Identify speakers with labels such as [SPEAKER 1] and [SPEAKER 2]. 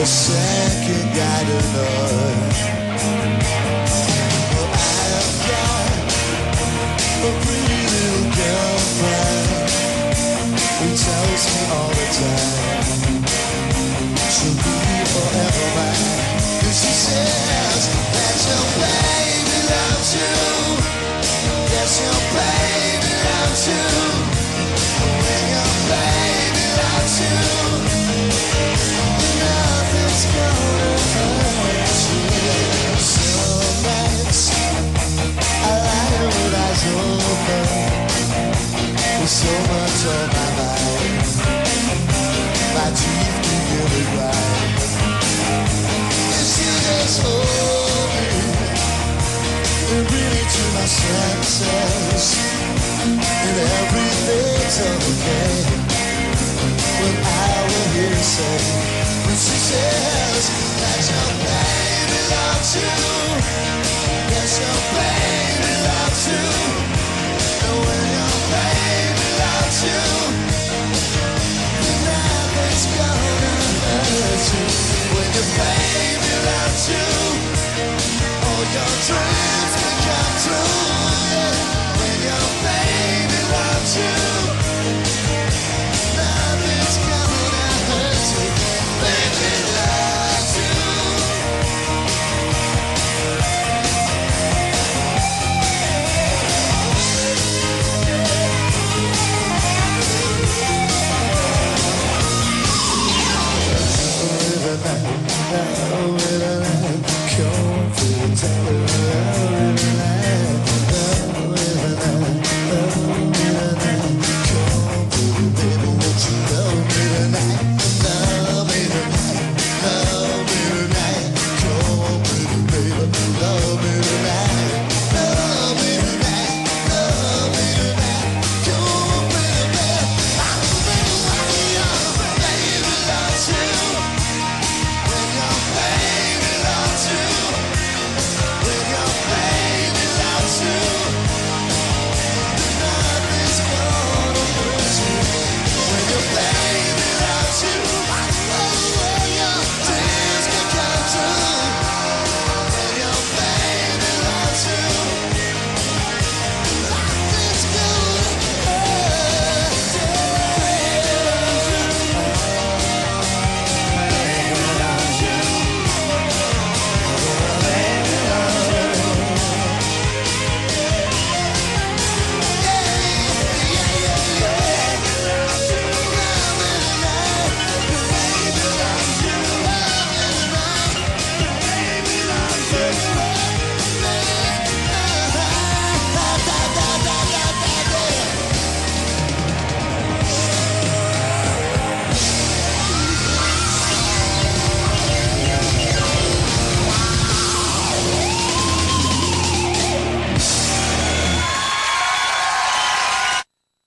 [SPEAKER 1] a second guy to love. Well, I have got a pretty little girlfriend who tells me all the time she'll be forever mine. And she says that your baby loves you. Yes, your baby loves you. When your baby loves you, nothing's gonna hurt you. Some nights I lie with eyes open, with so much on my mind. My teeth can hear me grind. And she just hold me and bring me to my senses, and everything's okay. When I will hear her say, when she says that your baby loves you. Yes, your baby loves you. And when your baby loves you, nothing's gonna hurt you. When your baby loves you, all your dreams